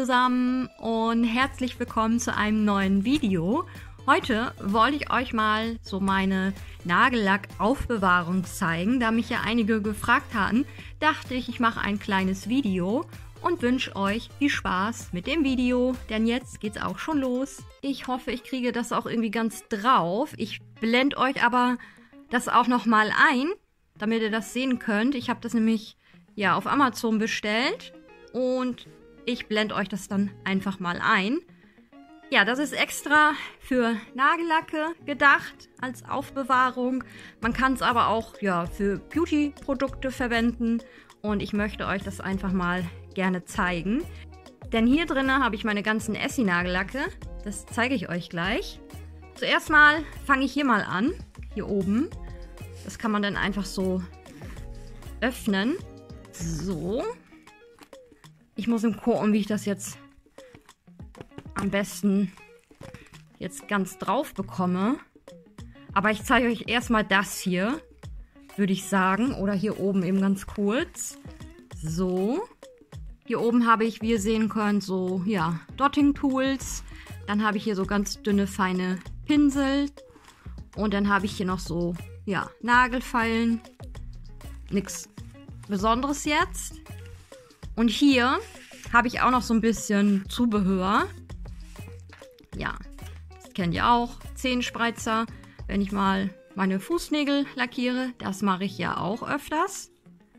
zusammen und herzlich willkommen zu einem neuen Video. Heute wollte ich euch mal so meine Nagellackaufbewahrung zeigen. Da mich ja einige gefragt hatten, dachte ich, ich mache ein kleines Video und wünsche euch viel Spaß mit dem Video, denn jetzt geht's auch schon los. Ich hoffe, ich kriege das auch irgendwie ganz drauf. Ich blende euch aber das auch nochmal ein, damit ihr das sehen könnt. Ich habe das nämlich ja auf Amazon bestellt und ich blende euch das dann einfach mal ein. Ja, das ist extra für Nagellacke gedacht als Aufbewahrung. Man kann es aber auch ja für Beauty-Produkte verwenden und ich möchte euch das einfach mal gerne zeigen. Denn hier drinnen habe ich meine ganzen Essie-Nagellacke. Das zeige ich euch gleich. Zuerst mal fange ich hier mal an, hier oben. Das kann man dann einfach so öffnen. So. Ich muss gucken, wie ich das jetzt am besten jetzt ganz drauf bekomme. Aber ich zeige euch erstmal das hier, würde ich sagen. Oder hier oben eben ganz kurz. So. Hier oben habe ich, wie ihr sehen könnt, so, ja, Dotting-Tools. Dann habe ich hier so ganz dünne, feine Pinsel. Und dann habe ich hier noch so, ja, Nagelfeilen. Nichts Besonderes jetzt. Und hier habe ich auch noch so ein bisschen Zubehör. Ja, das kennt ihr auch. Zehenspreizer, wenn ich mal meine Fußnägel lackiere. Das mache ich ja auch öfters.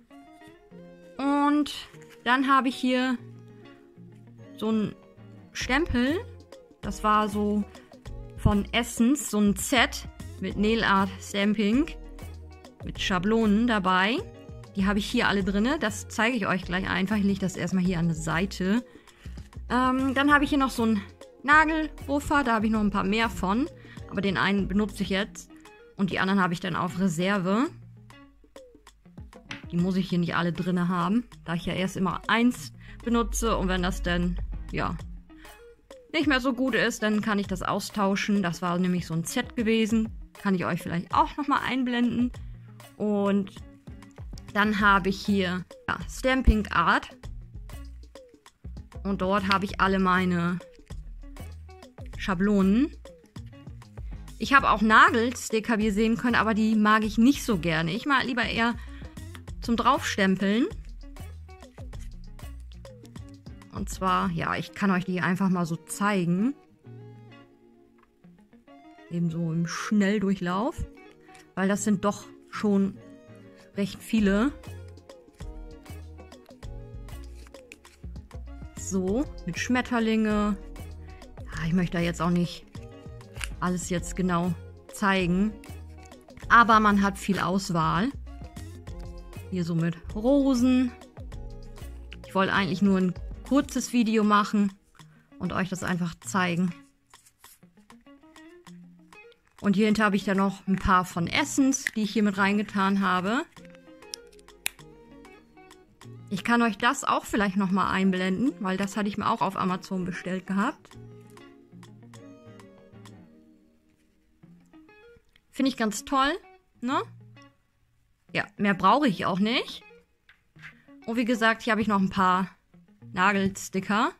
Und dann habe ich hier so einen Stempel. Das war so von Essence, so ein Set mit Nail Art Stamping. Mit Schablonen dabei. Die habe ich hier alle drin. Das zeige ich euch gleich einfach. Ich lege das erstmal hier an die Seite. Dann habe ich hier noch so einen Nagelpuffer. Da habe ich noch ein paar mehr von. Aber den einen benutze ich jetzt. Und die anderen habe ich dann auf Reserve. Die muss ich hier nicht alle drin haben. Da ich ja erst immer eins benutze. Und wenn das dann, ja, nicht mehr so gut ist, dann kann ich das austauschen. Das war nämlich so ein Set gewesen. Kann ich euch vielleicht auch nochmal einblenden. Und dann habe ich hier ja, Stamping Art. Und dort habe ich alle meine Schablonen. Ich habe auch Nagelsticker, wie ihr sehen könnt, aber die mag ich nicht so gerne. Ich mag lieber eher zum Draufstempeln. Und zwar, ja, ich kann euch die einfach mal so zeigen. Ebenso im Schnelldurchlauf. Weil das sind doch schon recht viele. So, mit Schmetterlinge. Ja, ich möchte da jetzt auch nicht alles jetzt genau zeigen. Aber man hat viel Auswahl. Hier so mit Rosen. Ich wollte eigentlich nur ein kurzes Video machen und euch das einfach zeigen. Und hier hinter habe ich dann noch ein paar von Essence, die ich hier mit reingetan habe. Ich kann euch das auch vielleicht nochmal einblenden, weil das hatte ich mir auch auf Amazon bestellt gehabt. Finde ich ganz toll, ne? Ja, mehr brauche ich auch nicht. Und wie gesagt, hier habe ich noch ein paar Nagelsticker.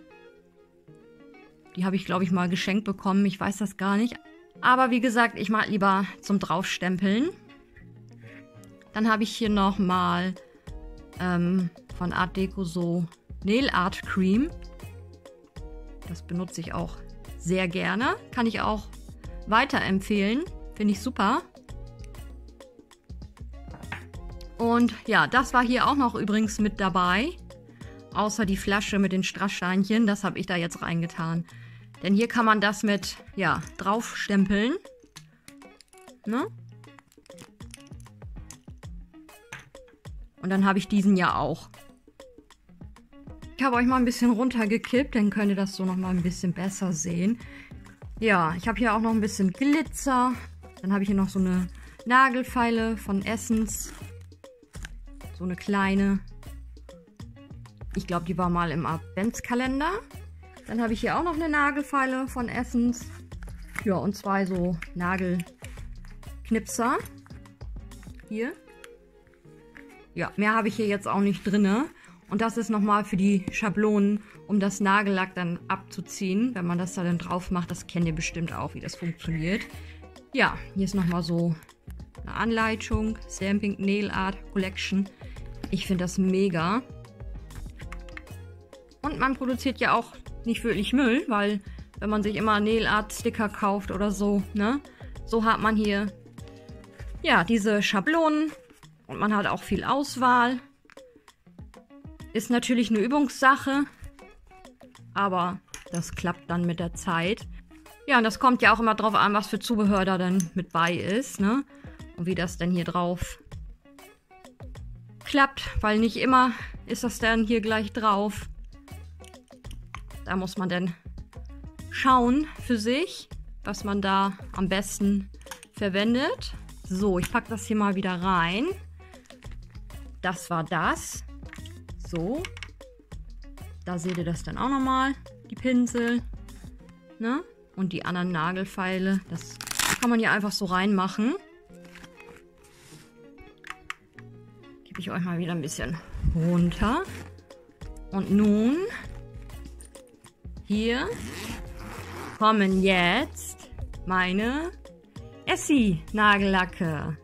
Die habe ich, glaube ich, mal geschenkt bekommen. Ich weiß das gar nicht. Aber wie gesagt, ich mag lieber zum Draufstempeln. Dann habe ich hier nochmal von Art Deco so Nail Art Cream. Das benutze ich auch sehr gerne. Kann ich auch weiterempfehlen. Finde ich super. Und ja, das war hier auch noch übrigens mit dabei. Außer die Flasche mit den Strasssteinchen. Das habe ich da jetzt reingetan. Denn hier kann man das mit, ja, draufstempeln. Ne? Und dann habe ich diesen ja auch. Ich habe euch mal ein bisschen runtergekippt, dann könnt ihr das so nochmal ein bisschen besser sehen. Ja, ich habe hier auch noch ein bisschen Glitzer. Dann habe ich hier noch so eine Nagelfeile von Essence. So eine kleine. Ich glaube, die war mal im Adventskalender. Dann habe ich hier auch noch eine Nagelfeile von Essence. Ja, und zwei so Nagelknipser. Hier. Ja, mehr habe ich hier jetzt auch nicht drin. Und das ist nochmal für die Schablonen, um das Nagellack dann abzuziehen, wenn man das da dann drauf macht. Das kennt ihr bestimmt auch, wie das funktioniert. Ja, hier ist nochmal so eine Anleitung. Stamping Nail Art Collection. Ich finde das mega. Und man produziert ja auch nicht wirklich Müll, weil wenn man sich immer Nail Art Sticker kauft oder so, ne? So hat man hier ja diese Schablonen und man hat auch viel Auswahl. Ist natürlich eine Übungssache, aber das klappt dann mit der Zeit. Ja, und das kommt ja auch immer drauf an, was für Zubehör da dann mit bei ist, ne? Und wie das denn hier drauf klappt, weil nicht immer ist das dann hier gleich drauf. Da muss man dann schauen für sich, was man da am besten verwendet. So, ich packe das hier mal wieder rein. Das war das. So. Da seht ihr das dann auch nochmal, die Pinsel. Ne? Und die anderen Nagelfeile. Das kann man hier einfach so reinmachen. Gebe ich euch mal wieder ein bisschen runter. Und nun hier kommen jetzt meine Essie-Nagellacke.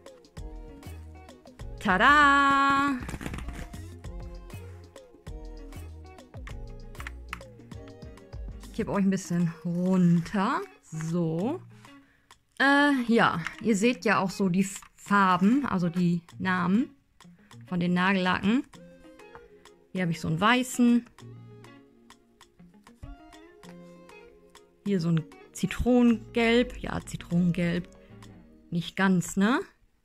Tada! Ich gebe euch ein bisschen runter. So. Ja, ihr seht ja auch so die Farben, also die Namen von den Nagellacken. Hier habe ich so einen weißen. Hier so ein Zitronengelb. Ja, Zitronengelb. Nicht ganz, ne?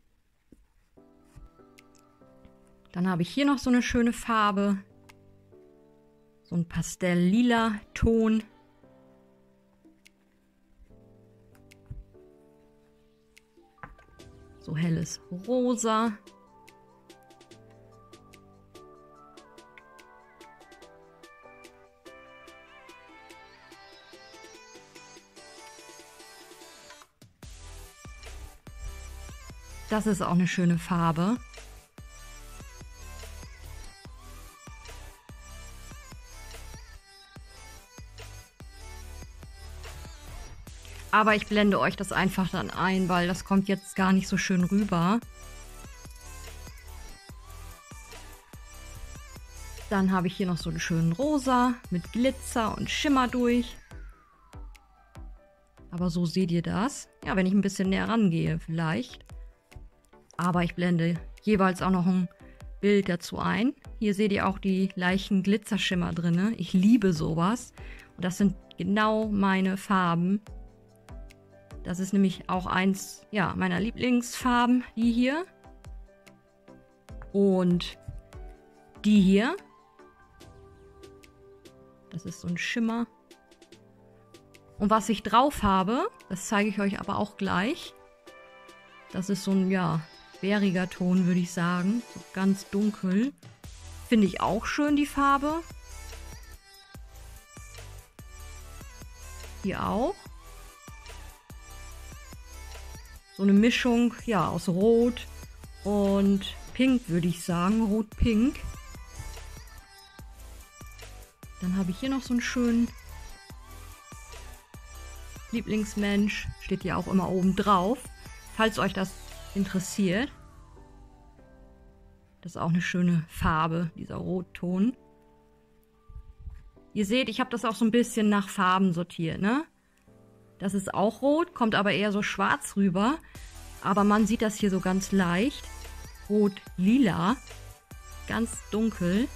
Dann habe ich hier noch so eine schöne Farbe. So ein Pastell-lila Ton. So helles Rosa. Das ist auch eine schöne Farbe. Aber ich blende euch das einfach dann ein, weil das kommt jetzt gar nicht so schön rüber. Dann habe ich hier noch so einen schönen Rosa mit Glitzer und Schimmer durch. Aber so seht ihr das. Ja, wenn ich ein bisschen näher rangehe vielleicht. Aber ich blende jeweils auch noch ein Bild dazu ein. Hier seht ihr auch die leichten Glitzerschimmer drin. Ich liebe sowas. Und das sind genau meine Farben. Das ist nämlich auch eins, ja, meiner Lieblingsfarben, die hier. Und die hier. Das ist so ein Schimmer. Und was ich drauf habe, das zeige ich euch aber auch gleich. Das ist so ein, ja, bäriger Ton, würde ich sagen. So ganz dunkel. Finde ich auch schön, die Farbe. Hier auch. So eine Mischung, ja, aus Rot und Pink, würde ich sagen. Rot-Pink. Dann habe ich hier noch so einen schönen Lieblingsmensch. Steht ja auch immer oben drauf. Falls euch das interessiert. Das ist auch eine schöne Farbe, dieser Rotton. Ihr seht, ich habe das auch so ein bisschen nach Farben sortiert, ne? Das ist auch rot, kommt aber eher so schwarz rüber. Aber man sieht das hier so ganz leicht. Rot-lila. Ganz dunkel.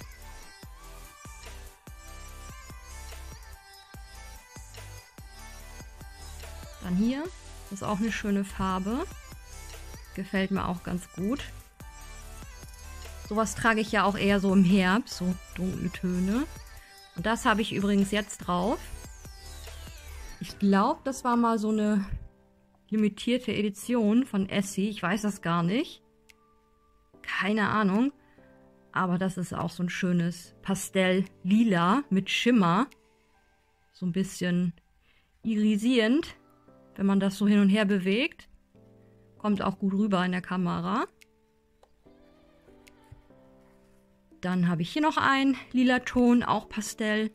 Dann hier. Das ist auch eine schöne Farbe. Gefällt mir auch ganz gut. Sowas trage ich ja auch eher so im Herbst. So dunkle Töne. Und das habe ich übrigens jetzt drauf. Ich glaube, das war mal so eine limitierte Edition von Essie. Ich weiß das gar nicht. Keine Ahnung. Aber das ist auch so ein schönes Pastell-Lila mit Schimmer. So ein bisschen irisierend, wenn man das so hin und her bewegt. Kommt auch gut rüber in der Kamera. Dann habe ich hier noch einen lila Ton, auch Pastell.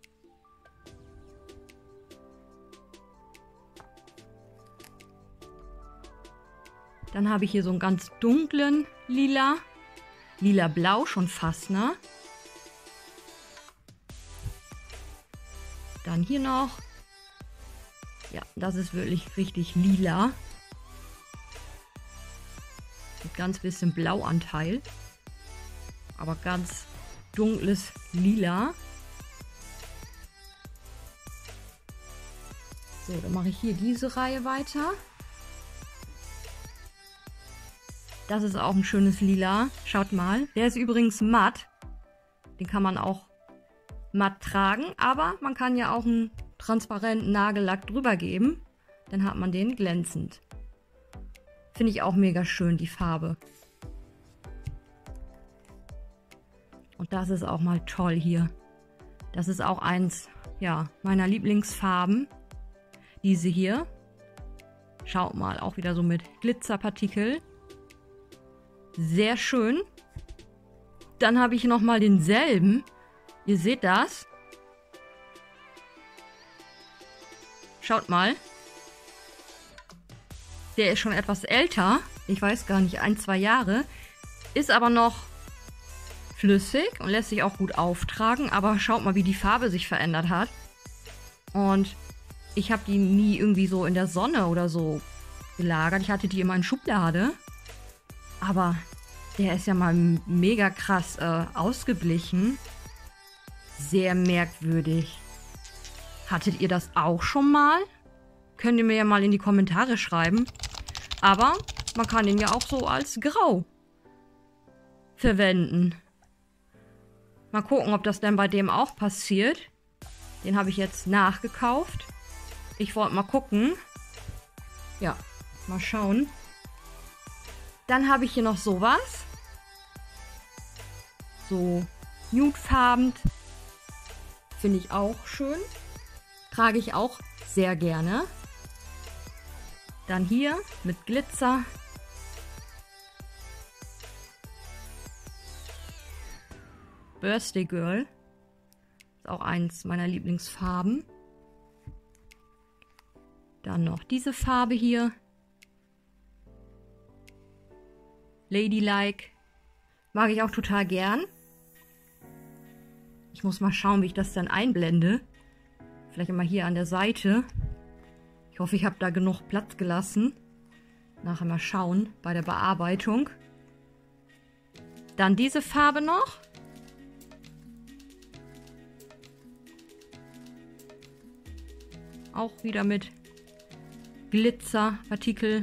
Dann habe ich hier so einen ganz dunklen Lila. Lila-blau schon fast, ne? Dann hier noch. Ja, das ist wirklich richtig lila. Mit ganz bisschen Blauanteil. Aber ganz dunkles Lila. So, dann mache ich hier diese Reihe weiter. Das ist auch ein schönes Lila. Schaut mal. Der ist übrigens matt. Den kann man auch matt tragen. Aber man kann ja auch einen transparenten Nagellack drüber geben. Dann hat man den glänzend. Finde ich auch mega schön, die Farbe. Und das ist auch mal toll hier. Das ist auch eins, ja, meiner Lieblingsfarben. Diese hier. Schaut mal, auch wieder so mit Glitzerpartikel. Sehr schön. Dann habe ich noch mal denselben. Ihr seht das. Schaut mal. Der ist schon etwas älter. Ich weiß gar nicht, 1, 2 Jahre. Ist aber noch flüssig und lässt sich auch gut auftragen. Aber schaut mal, wie die Farbe sich verändert hat. Und ich habe die nie irgendwie so in der Sonne oder so gelagert. Ich hatte die immer in Schublade. Aber der ist ja mal mega krass ausgeblichen. Sehr merkwürdig. Hattet ihr das auch schon mal? Könnt ihr mir ja mal in die Kommentare schreiben. Aber man kann ihn ja auch so als Grau verwenden. Mal gucken, ob das denn bei dem auch passiert. Den habe ich jetzt nachgekauft. Ich wollte mal gucken. Ja, mal schauen. Dann habe ich hier noch sowas. So nudefarben. Finde ich auch schön. Trage ich auch sehr gerne. Dann hier mit Glitzer. Birthday Girl. Ist auch eins meiner Lieblingsfarben. Dann noch diese Farbe hier. Ladylike. Mag ich auch total gern. Ich muss mal schauen, wie ich das dann einblende. Vielleicht mal hier an der Seite. Ich hoffe, ich habe da genug Platz gelassen. Nachher mal schauen bei der Bearbeitung. Dann diese Farbe noch. Auch wieder mit Glitzerpartikel.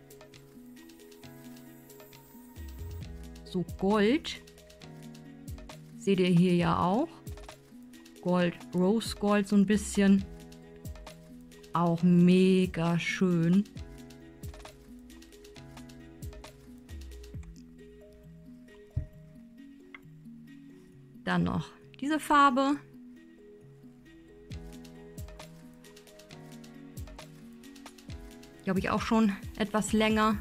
So Gold. Seht ihr hier ja auch. Gold, Rose Gold so ein bisschen. Auch mega schön. Dann noch diese Farbe. Die habe ich auch schon etwas länger.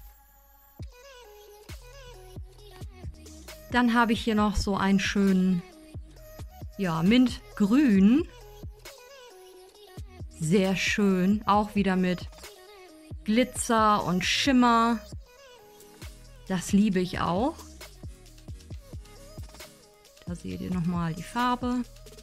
Dann habe ich hier noch so einen schönen, ja, Mintgrün. Sehr schön. Auch wieder mit Glitzer und Schimmer. Das liebe ich auch. Da seht ihr nochmal die Farbe.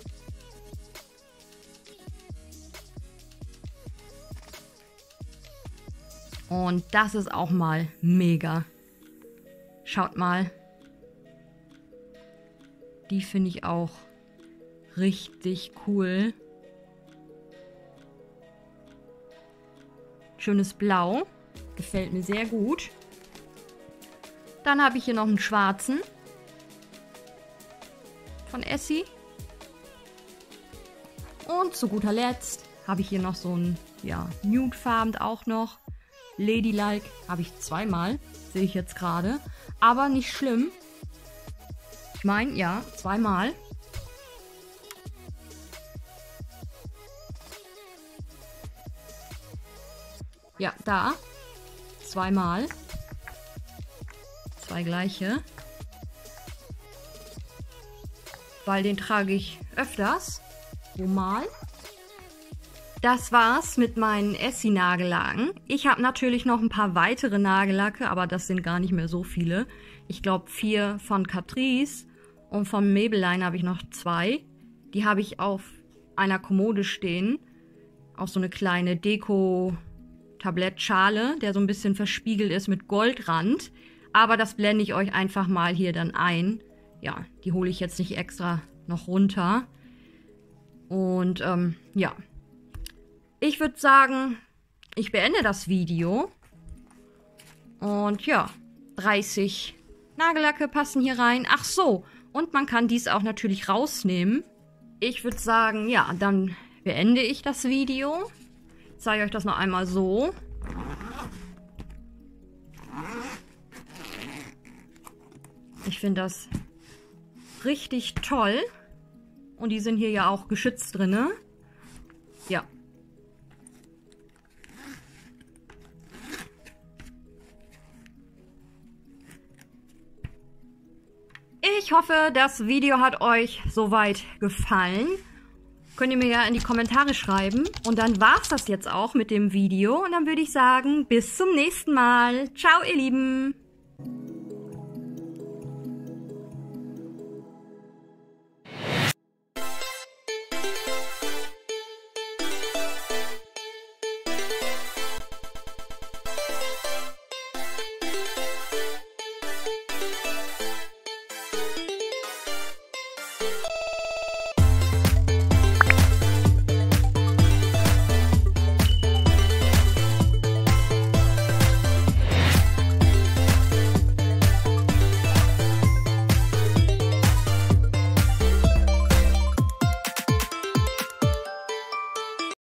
Und das ist auch mal mega. Schaut mal. Die finde ich auch richtig cool. Schönes Blau. Gefällt mir sehr gut. Dann habe ich hier noch einen schwarzen. Von Essie. Und zu guter Letzt habe ich hier noch so ein, ja, nudefarben auch noch. Ladylike habe ich zweimal, sehe ich jetzt gerade. Aber nicht schlimm. Ich meine, ja, zweimal. Ja, da. Zweimal. Zwei gleiche. weil den trage ich öfters. So mal. Das war's mit meinen Essie-Nagellacken. Ich habe natürlich noch ein paar weitere Nagellacke, aber das sind gar nicht mehr so viele. Ich glaube 4 von Catrice und von Maybelline habe ich noch 2. Die habe ich auf einer Kommode stehen. Auch so eine kleine Deko-Tablettschale, der so ein bisschen verspiegelt ist mit Goldrand. Aber das blende ich euch einfach mal hier dann ein. Ja, die hole ich jetzt nicht extra noch runter. Und ja. Ich würde sagen, ich beende das Video. Und ja, 30 Nagellacke passen hier rein. Ach so, und man kann dies auch natürlich rausnehmen. Ich würde sagen, ja, dann beende ich das Video. Ich zeige euch das noch einmal so. Ich finde das richtig toll. Und die sind hier ja auch geschützt drin. Ja. Ich hoffe, das Video hat euch soweit gefallen. Könnt ihr mir ja in die Kommentare schreiben. Und dann war's das jetzt auch mit dem Video. Und dann würde ich sagen, bis zum nächsten Mal. Ciao, ihr Lieben.